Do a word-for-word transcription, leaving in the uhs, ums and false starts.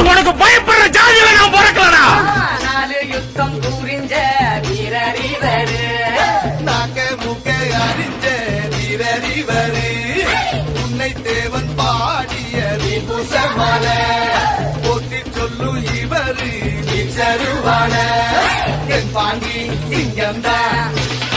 உனக்கு பயப்படுற ஜாதியில நான் பிறக்கலடா. நாலு யுத்தம் புரிஞ்ச வீரறிவரு, நாக்க மூக்க அறிஞ்ச வீரறிவரு, உன்னை தேவன் பாடிய விபூசமான போட்டி சொல்லு இவரு வீச்சருவான தென்பாண்டி சிங்கம்தான்